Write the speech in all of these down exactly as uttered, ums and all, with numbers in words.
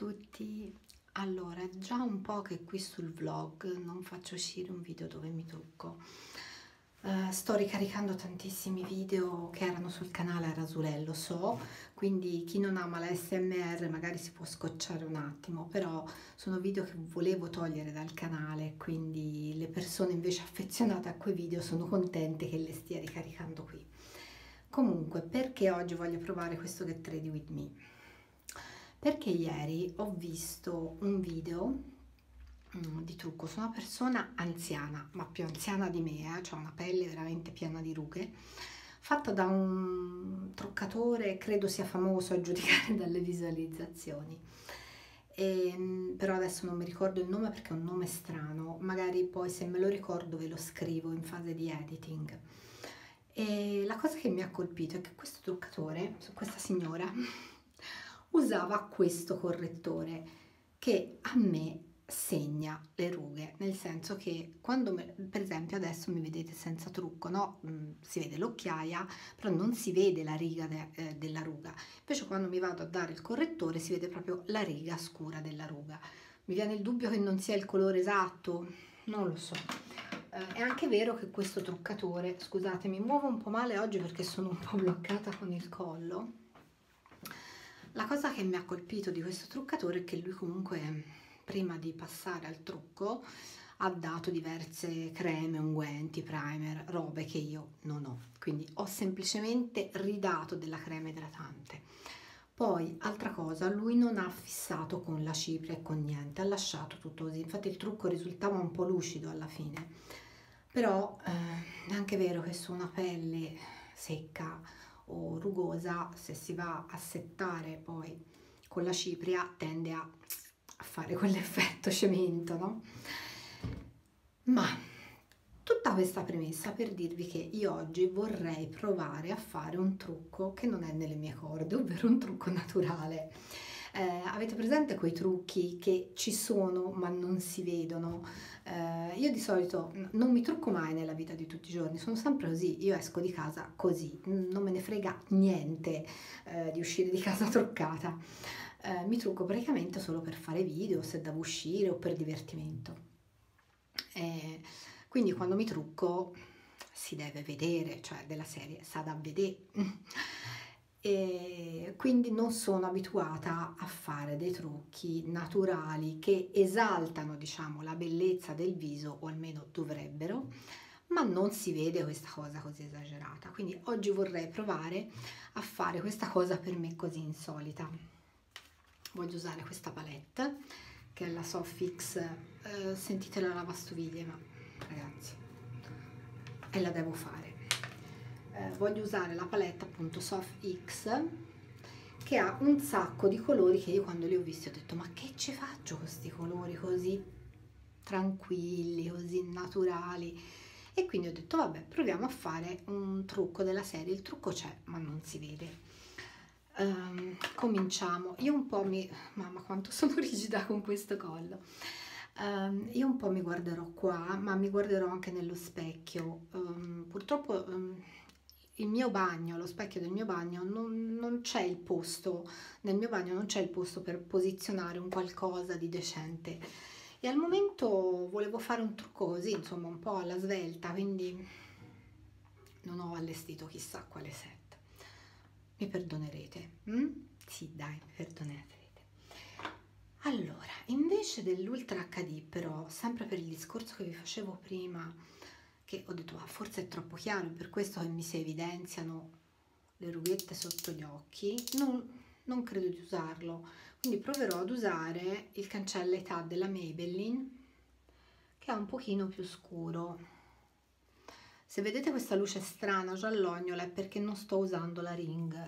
tutti. Allora, è già un po' che qui sul vlog non faccio uscire un video dove mi trucco. Uh, sto ricaricando tantissimi video che erano sul canale a Rasulello, so, quindi chi non ama la S M R magari si può scocciare un attimo, però sono video che volevo togliere dal canale, quindi le persone invece affezionate a quei video sono contente che le stia ricaricando qui. Comunque, perché oggi voglio provare questo Get Ready With Me? Perché ieri ho visto un video di trucco su una persona anziana, ma più anziana di me, eh? Cioè una pelle veramente piena di rughe, fatta da un truccatore, credo sia famoso a giudicare dalle visualizzazioni. E, però adesso non mi ricordo il nome perché è un nome strano, magari poi se me lo ricordo ve lo scrivo in fase di editing. E la cosa che mi ha colpito è che questo truccatore, questa signora, usava questo correttore che a me segna le rughe, nel senso che quando me, per esempio adesso mi vedete senza trucco, no? Mm, si vede l'occhiaia, però non si vede la riga de, eh, della ruga. Invece quando mi vado a dare il correttore si vede proprio la riga scura della ruga. Mi viene il dubbio che non sia il colore esatto, non lo so. Eh, è anche vero che questo truccatore, scusate, mi muovo un po' male oggi perché sono un po' bloccata con il collo. La cosa che mi ha colpito di questo truccatore è che lui comunque, prima di passare al trucco, ha dato diverse creme, unguenti, primer, robe che io non ho. Quindi ho semplicemente ridato della crema idratante. Poi, altra cosa, lui non ha fissato con la cipria e con niente, ha lasciato tutto così. Infatti il trucco risultava un po' lucido alla fine. Però eh, è anche vero che su una pelle secca o rugosa, se si va a settare poi con la cipria tende a, a fare quell'effetto cemento, no? Ma tutta questa premessa per dirvi che io oggi vorrei provare a fare un trucco che non è nelle mie corde, ovvero un trucco naturale. Eh, avete presente quei trucchi che ci sono ma non si vedono? Eh, io di solito non mi trucco mai nella vita di tutti i giorni, sono sempre così, io esco di casa così, non me ne frega niente eh, di uscire di casa truccata. Eh, mi trucco praticamente solo per fare video, se devo uscire o per divertimento. Eh, quindi quando mi trucco si deve vedere, cioè della serie sa da vedere. E quindi non sono abituata a fare dei trucchi naturali che esaltano, diciamo, la bellezza del viso, o almeno dovrebbero, ma non si vede questa cosa così esagerata. Quindi oggi vorrei provare a fare questa cosa per me così insolita. Voglio usare questa palette che è la Sofix, eh, sentite la lavastoviglie, ma ragazzi, e la devo fare. Eh, voglio usare la palette appunto Sofx, che ha un sacco di colori che io quando li ho visti ho detto ma che ci faccio con questi colori così tranquilli, così naturali, e quindi ho detto vabbè, proviamo a fare un trucco della serie. Il trucco c'è ma non si vede. Um, cominciamo. Io un po' mi mamma quanto sono rigida con questo collo. Um, io un po' mi guarderò qua, ma mi guarderò anche nello specchio. Um, purtroppo um, il mio bagno, lo specchio del mio bagno, non, non c'è il posto, nel mio bagno non c'è il posto per posizionare un qualcosa di decente, e al momento volevo fare un trucco così, insomma, un po' alla svelta, quindi non ho allestito chissà quale set. Mi perdonerete? Mm? Sì, dai, mi perdonerete. Allora, invece dell'Ultra acca di, però, sempre per il discorso che vi facevo prima, che ho detto ah, forse è troppo chiaro, è per questo che mi si evidenziano le rughette sotto gli occhi, non, non credo di usarlo, quindi proverò ad usare il cancella età della Maybelline, che è un pochino più scuro. Se vedete questa luce strana giallognola è perché non sto usando la ring,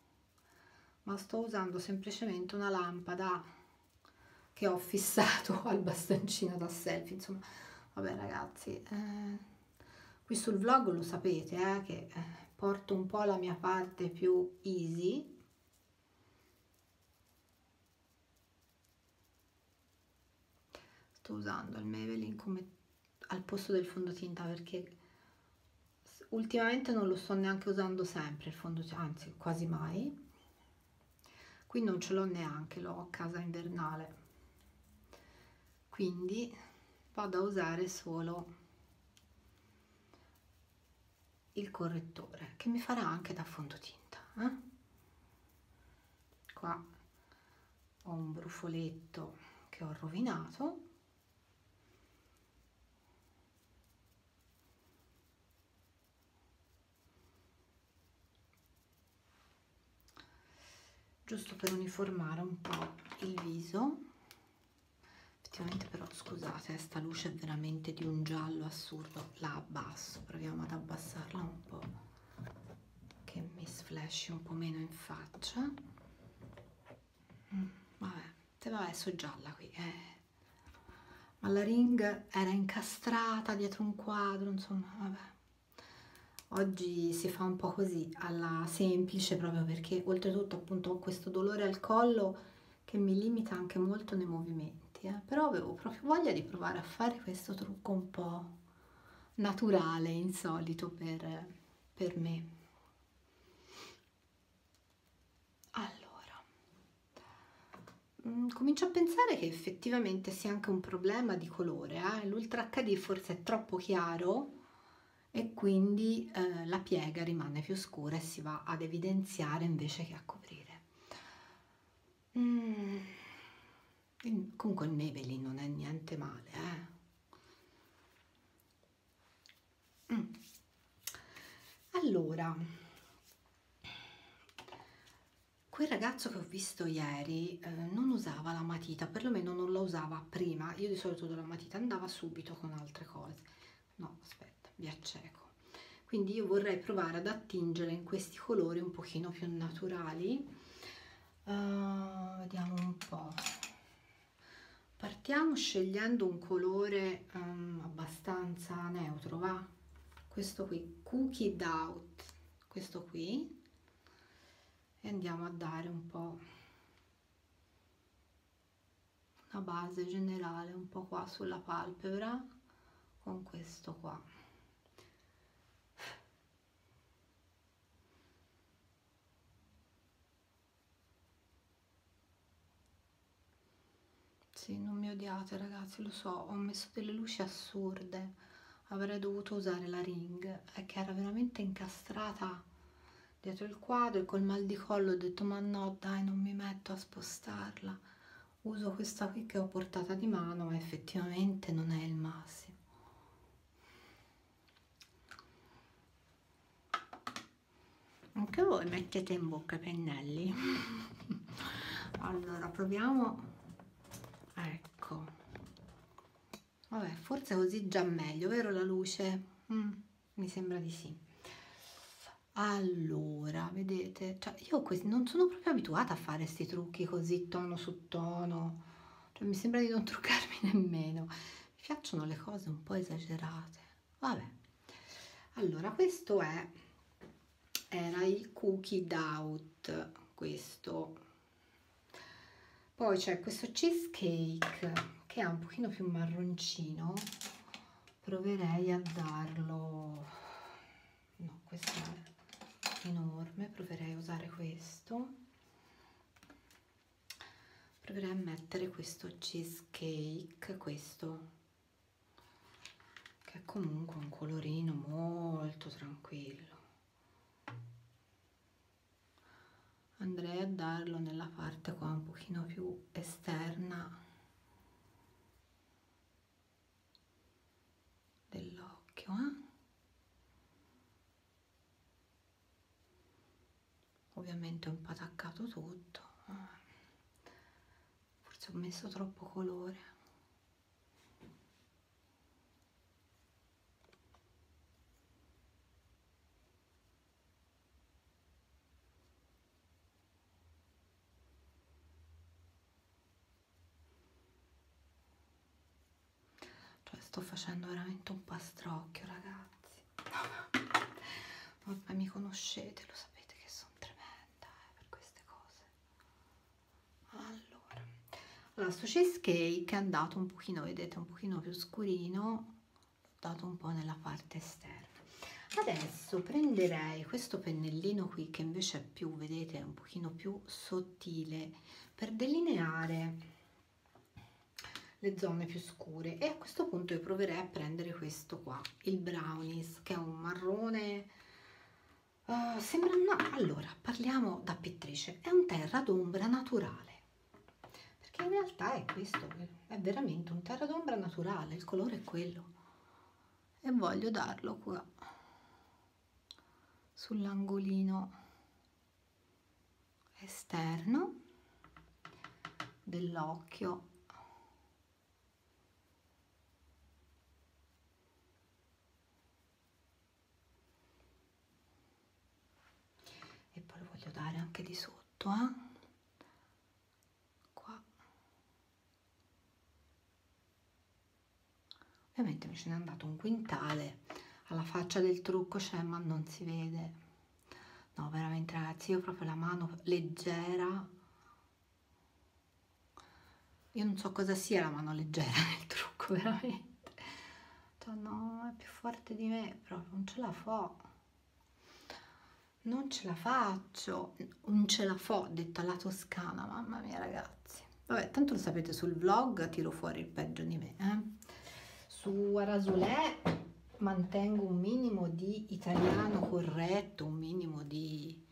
ma sto usando semplicemente una lampada che ho fissato al bastoncino da selfie. Insomma, vabbè ragazzi, eh, qui sul vlog lo sapete, eh, che eh, porto un po' la mia parte più easy. Sto usando il Maybelline come al posto del fondotinta perché ultimamente non lo sto neanche usando sempre il fondotinta, anzi quasi mai. qui non ce l'ho neanche, l'ho a casa invernale, quindi vado a usare solo il correttore, che mi farà anche da fondotinta, eh? Qua ho un brufoletto che ho rovinato, giusto per uniformare un po' il viso. Effettivamente però scusate, sta luce è veramente di un giallo assurdo, la abbasso, proviamo ad abbassarla un po' che mi sflashi un po' meno in faccia. mm, vabbè, se vabbè, so gialla qui, eh. Ma la ring era incastrata dietro un quadro, insomma, vabbè. Oggi si fa un po' così, alla semplice, proprio perché oltretutto appunto ho questo dolore al collo che mi limita anche molto nei movimenti, eh. Però avevo proprio voglia di provare a fare questo trucco un po' naturale, insolito per, per me. Allora, mh, comincio a pensare che effettivamente sia anche un problema di colore, eh. L'Ultra acca di forse è troppo chiaro e quindi eh, la piega rimane più scura e si va ad evidenziare invece che a coprire. Mm. Comunque il Maybelline non è niente male, eh? Mm. Allora, quel ragazzo che ho visto ieri eh, non usava la matita, perlomeno non la usava prima. Io di solito do la matita, andava subito con altre cose. No, aspetta, vi acceco. Quindi io vorrei provare ad attingere in questi colori un pochino più naturali. Uh, vediamo un po'. Partiamo scegliendo un colore um, abbastanza neutro, va? Questo qui, Cookie Doubt, questo qui. E andiamo a dare un po' una base generale, un po' qua sulla palpebra, con questo qua. Sì, non mi odiate ragazzi, lo so, ho messo delle luci assurde, avrei dovuto usare la ring, è che era veramente incastrata dietro il quadro e col mal di collo ho detto ma no dai, non mi metto a spostarla, uso questa qui che ho portata di mano, ma effettivamente non è il massimo. Anche voi mettete in bocca i pennelli? Allora proviamo, ecco, vabbè, forse così già meglio, vero la luce? Mm, mi sembra di sì. Allora, vedete, cioè io questi, non sono proprio abituata a fare questi trucchi così tono su tono, cioè mi sembra di non truccarmi nemmeno, mi piacciono le cose un po' esagerate. Vabbè, allora questo è, era il Cookie Doubt, questo. Poi c'è questo cheesecake che è un pochino più marroncino, proverei a darlo, no, questo è enorme, proverei a usare questo, proverei a mettere questo cheesecake, questo che è comunque un colorino molto tranquillo. Andrei a darlo nella parte qua un pochino più esterna dell'occhio, eh? Ovviamente ho un po' attaccato tutto, forse ho messo troppo colore. Cioè sto facendo veramente un pastrocchio ragazzi. Vabbè, mi conoscete, lo sapete che sono tremenda eh, per queste cose. Allora, allora sto cheesecake è andato un pochino, vedete, un pochino più scurino, l'ho dato un po' nella parte esterna. Adesso prenderei questo pennellino qui che invece è più, vedete, è un pochino più sottile, per delineare le zone più scure, e a questo punto io proverei a prendere questo qua, il Brownies, che è un marrone, uh, sembra no, allora parliamo da pittrice, è un terra d'ombra naturale, perché in realtà è questo, è veramente un terra d'ombra naturale, il colore è quello, e voglio darlo qua sull'angolino esterno dell'occhio. E poi lo voglio dare anche di sotto, eh? Qua. Ovviamente mi ce n'è andato un quintale, alla faccia del trucco c'è, ma non si vede. No, veramente ragazzi, io ho proprio la mano leggera. Io non so cosa sia la mano leggera nel trucco, veramente. Cioè, no, è più forte di me, proprio non ce la fa. Non ce la faccio, non ce la fo, detta alla toscana, mamma mia ragazzi. Vabbè, tanto lo sapete, sul vlog tiro fuori il peggio di me, eh? Su Arasulè mantengo un minimo di italiano corretto, un minimo di,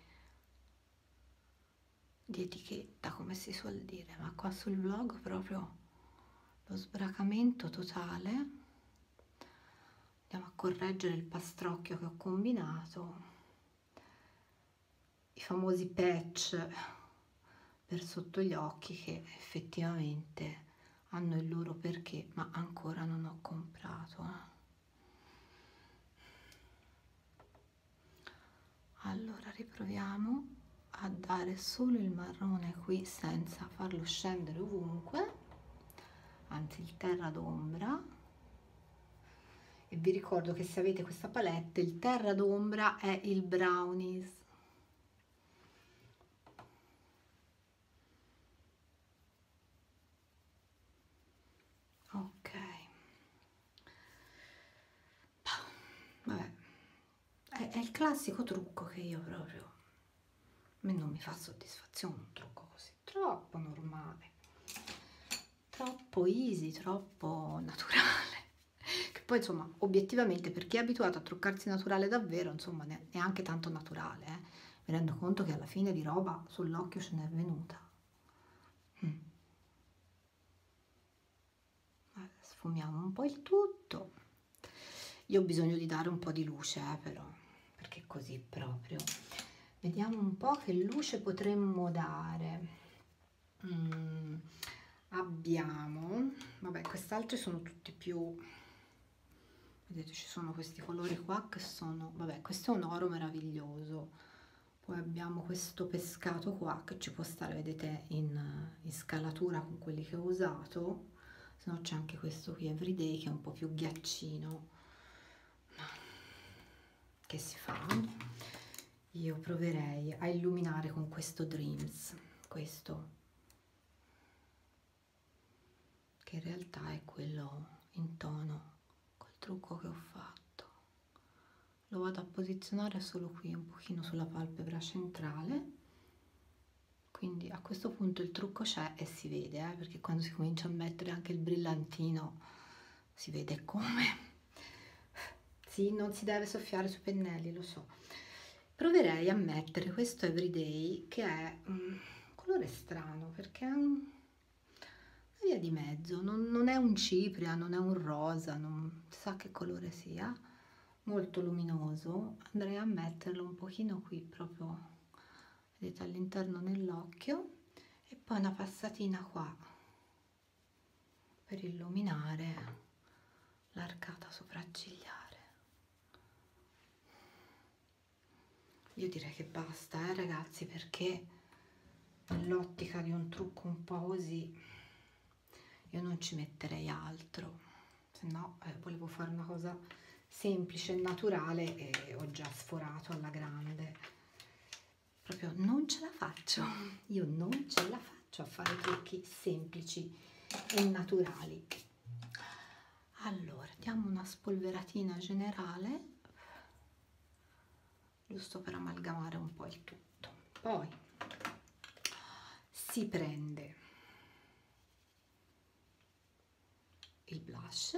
di etichetta, come si suol dire, ma qua sul vlog proprio lo sbracamento totale. Andiamo a correggere il pastrocchio che ho combinato. I famosi patch per sotto gli occhi che effettivamente hanno il loro perché, ma ancora non ho comprato. Eh. Allora riproviamo a dare solo il marrone qui senza farlo scendere ovunque, anzi il terra d'ombra. E vi ricordo che se avete questa palette, il terra d'ombra è il Brownies. Ok, vabbè, è, è il classico trucco che io proprio, a me non mi fa soddisfazione un trucco così, troppo normale, troppo easy, troppo naturale, che poi insomma obiettivamente per chi è abituato a truccarsi naturale davvero, insomma neanche tanto naturale, eh? Mi rendo conto che alla fine di roba sull'occhio ce n'è venuta. Mm. Sfumiamo un po' il tutto. Io ho bisogno di dare un po' di luce, eh, però, perché così proprio. Vediamo un po' che luce potremmo dare. Mm, abbiamo, vabbè, quest'altro sono tutti più, vedete, ci sono questi colori qua che sono, vabbè, questo è un oro meraviglioso. Poi abbiamo questo pescato qua che ci può stare, vedete, in, in scalatura con quelli che ho usato. Se no c'è anche questo qui Everyday che è un po' più ghiaccino, che si fa. Io proverei a illuminare con questo Dreams, questo che in realtà è quello in tono col trucco che ho fatto. Lo vado a posizionare solo qui un pochino sulla palpebra centrale, quindi a questo punto il trucco c'è e si vede, eh, perché quando si comincia a mettere anche il brillantino si vede come. Sì, non si deve soffiare sui pennelli, lo so. Proverei a mettere questo Everyday che è un colore strano perché è un, una via di mezzo, non, non è un cipria, non è un rosa, non si sa che colore sia, molto luminoso. Andrei a metterlo un pochino qui proprio, vedete, all'interno dell'occhio, e poi una passatina qua per illuminare l'arcata sopraccigliare. Io direi che basta, eh ragazzi, perché nell'ottica di un trucco un po' così io non ci metterei altro, se no eh, volevo fare una cosa semplice e naturale e ho già sforato alla grande. Proprio non ce la faccio, io non ce la faccio a fare trucchi semplici e naturali. Allora, diamo una spolveratina generale giusto per amalgamare un po' il tutto. Poi si prende il blush.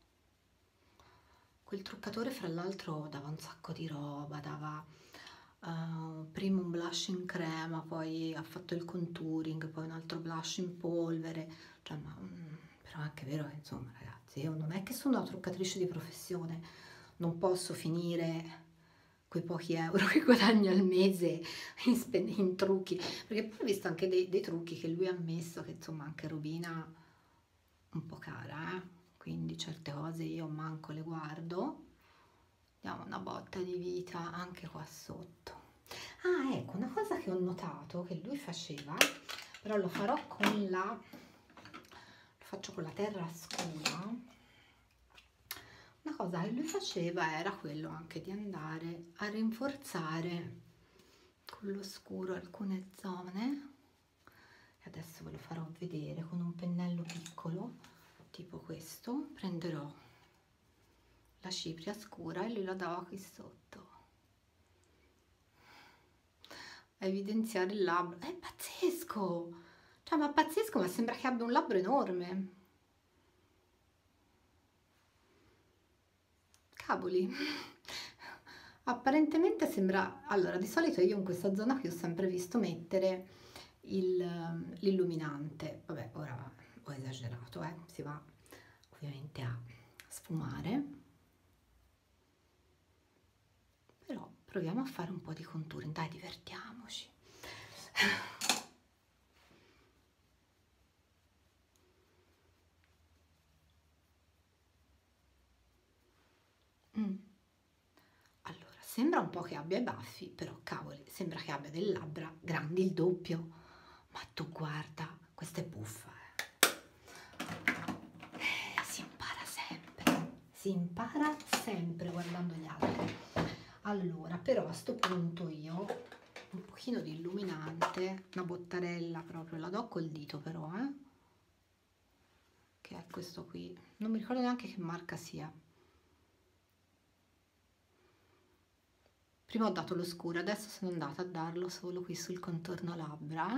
Quel truccatore fra l'altro dava un sacco di roba, dava uh, prima un blush in crema, poi ha fatto il contouring, poi un altro blush in polvere, cioè, ma, mm, però è anche vero che insomma ragazzi, io non è che sono una truccatrice di professione, non posso finire quei pochi euro che guadagno al mese in, in trucchi, perché poi ho visto anche dei, dei trucchi che lui ha messo, che insomma anche robina un po' cara, eh? Quindi certe cose io manco le guardo. Diamo una botta di vita anche qua sotto. Ah, ecco, una cosa che ho notato che lui faceva, però lo farò con la, lo faccio con la terra scura. Una cosa che lui faceva era quello anche di andare a rinforzare con lo scuro alcune zone. E adesso ve lo farò vedere con un pennello piccolo, tipo questo. Prenderò la cipria scura e lui la dava qui sotto a evidenziare il labbro. È pazzesco, cioè ma pazzesco, ma sembra che abbia un labbro enorme, cavoli. Apparentemente sembra, allora di solito io in questa zona qui ho sempre visto mettere l'illuminante, vabbè ora ho esagerato, eh? Si va ovviamente a sfumare, però proviamo a fare un po' di contouring, dai, divertiamoci. Mm. Allora, sembra un po' che abbia i baffi, però cavoli, sembra che abbia delle labbra grandi il doppio, ma tu guarda, questa è buffa, eh. Eh, si impara sempre, si impara sempre guardando gli altri. Allora, però a sto punto io un pochino di illuminante, una bottarella proprio, la do col dito però, eh, che è questo qui, non mi ricordo neanche che marca sia. Prima ho dato lo scuro, adesso sono andata a darlo solo qui sul contorno labbra.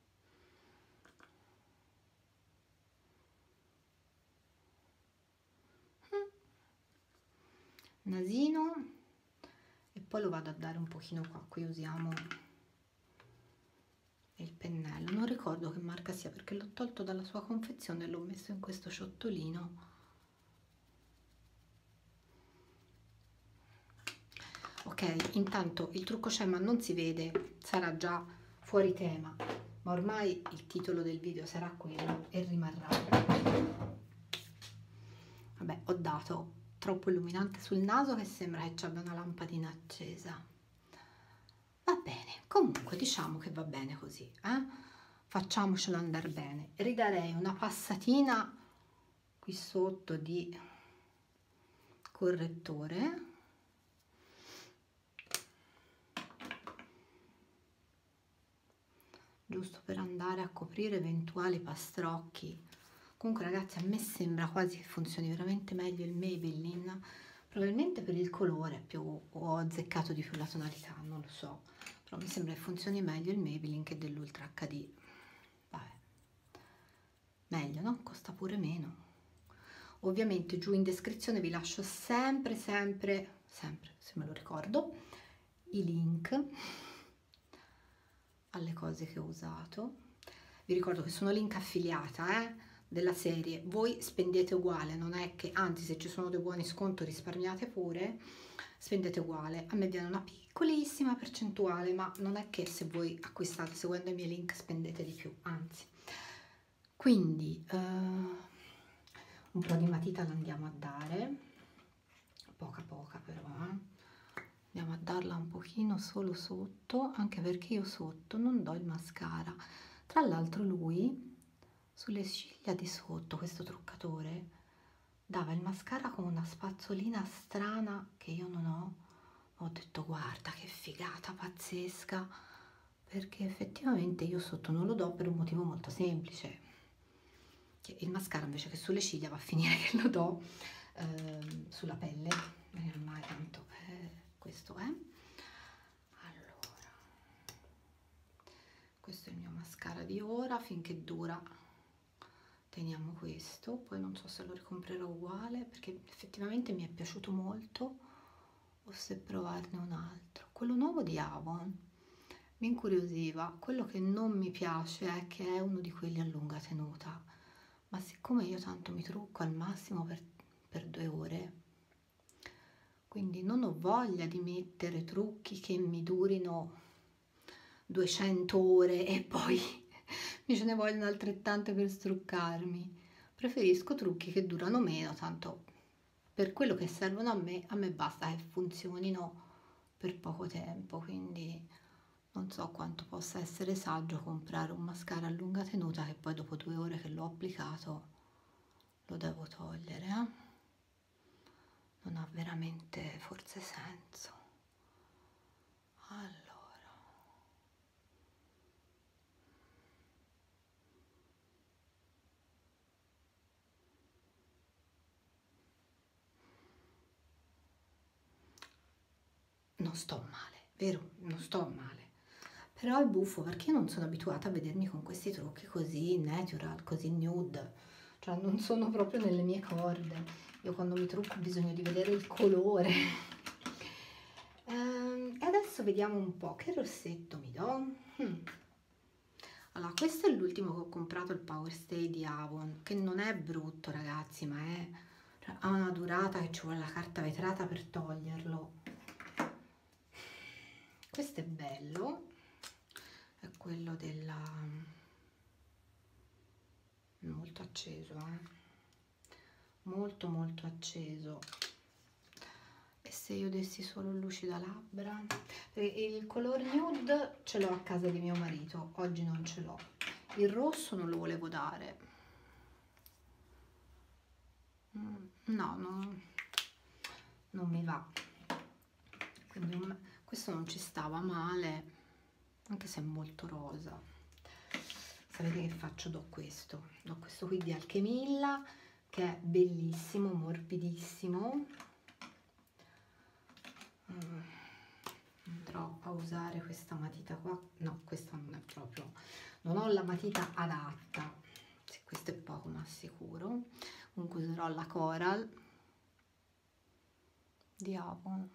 Nasino, e poi lo vado a dare un pochino qua. Qui usiamo il pennello, non ricordo che marca sia perché l'ho tolto dalla sua confezione e l'ho messo in questo ciottolino. Ok, intanto il trucco c'è ma non si vede, sarà già fuori tema, ma ormai il titolo del video sarà quello e rimarrà. Vabbè, ho dato troppo illuminante sul naso che sembra che ci abbia una lampadina accesa. Va bene, comunque diciamo che va bene così, eh? Facciamocelo andare bene. Ridarei una passatina qui sotto di correttore. Giusto per andare a coprire eventuali pastrocchi. Comunque ragazzi, a me sembra quasi che funzioni veramente meglio il Maybelline, probabilmente per il colore più, ho azzeccato di più la tonalità, non lo so, però mi sembra che funzioni meglio il Maybelline che dell'Ultra acca di. Vabbè, meglio, no? Costa pure meno. Ovviamente giù in descrizione vi lascio sempre, sempre, sempre, se me lo ricordo, i link alle cose che ho usato. Vi ricordo che sono link affiliata, eh, della serie, voi spendete uguale, non è che, anzi se ci sono dei buoni sconto risparmiate pure, spendete uguale, a me viene una piccolissima percentuale, ma non è che se voi acquistate seguendo i miei link spendete di più, anzi. Quindi uh, un po' di matita la andiamo a dare, poca poca però, eh. Andiamo a darla un pochino solo sotto, anche perché io sotto non do il mascara. Tra l'altro lui sulle ciglia di sotto, questo truccatore, dava il mascara con una spazzolina strana che io non ho. Ho detto guarda che figata pazzesca, perché effettivamente io sotto non lo do per un motivo molto semplice, che il mascara invece che sulle ciglia va a finire che lo do eh, sulla pelle, ormai tanto eh, questo è. di ora finché dura. Teniamo questo, poi non so se lo ricomprerò uguale perché effettivamente mi è piaciuto molto, o se provarne un altro. Quello nuovo di Avon mi incuriosiva. Quello che non mi piace è che è uno di quelli a lunga tenuta, ma siccome io tanto mi trucco al massimo per, per due ore, quindi non ho voglia di mettere trucchi che mi durino duecento ore e poi mi ce ne vogliono altrettante per struccarmi. Preferisco trucchi che durano meno, tanto per quello che servono a me, a me basta che funzionino per poco tempo, quindi non so quanto possa essere saggio comprare un mascara a lunga tenuta che poi dopo due ore che l'ho applicato lo devo togliere, eh? Non ha veramente forse senso. Allora, non sto male, vero? Non sto male. Però è buffo perché io non sono abituata a vedermi con questi trucchi così natural, così nude, cioè non sono proprio nelle mie corde. Io quando mi trucco ho bisogno di vedere il colore. ehm, e adesso vediamo un po' che rossetto mi do. Hmm. Allora, questo è l'ultimo che ho comprato, il Power Stay di Avon, che non è brutto ragazzi, ma è, cioè, ha una durata che ci vuole la carta vetrata per toglierlo. Questo è bello, è quello della... molto acceso, eh? Molto molto acceso. E se io dessi solo il lucida labbra, il color nude ce l'ho a casa di mio marito, oggi non ce l'ho. Il rosso non lo volevo dare, no, no, non mi va, quindi questo non ci stava male, anche se è molto rosa. Sapete che faccio? Do questo, do questo qui di Alchemilla, che è bellissimo, morbidissimo. Mm. Andrò a usare questa matita qua, no, questa non è proprio, non ho la matita adatta, sì, questo è poco ma sicuro. Comunque userò la Coral di Avon.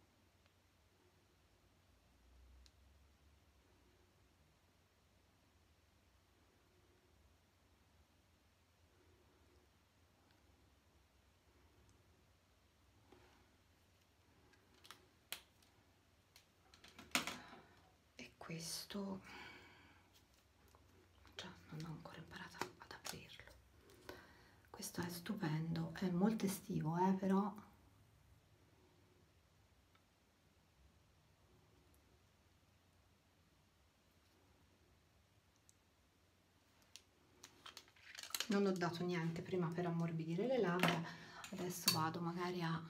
Questo già non ho ancora imparato ad aprirlo. Questo è stupendo, è molto estivo, eh, però non ho dato niente prima per ammorbidire le labbra, adesso vado magari a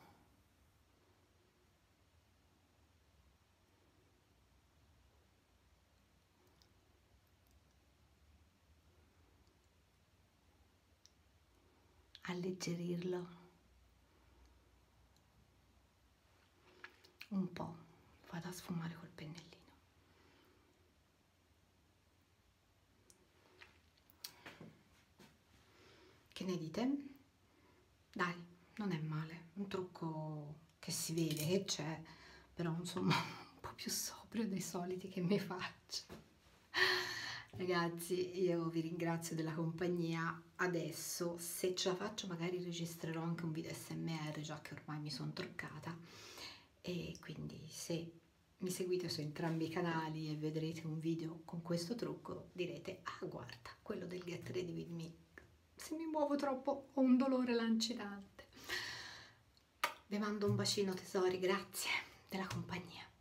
alleggerirlo un po', vado a sfumare col pennellino. Che ne dite? Dai, non è male, un trucco che si vede che c'è, però insomma un po' più sobrio dei soliti che mi faccio. Ragazzi, io vi ringrazio della compagnia. Adesso, se ce la faccio, magari registrerò anche un video S M R, già che ormai mi sono truccata, e quindi se mi seguite su entrambi i canali e vedrete un video con questo trucco, direte: ah, guarda, quello del Get Ready With Me. Se mi muovo troppo ho un dolore lancinante. Vi mando un bacino tesori, grazie della compagnia.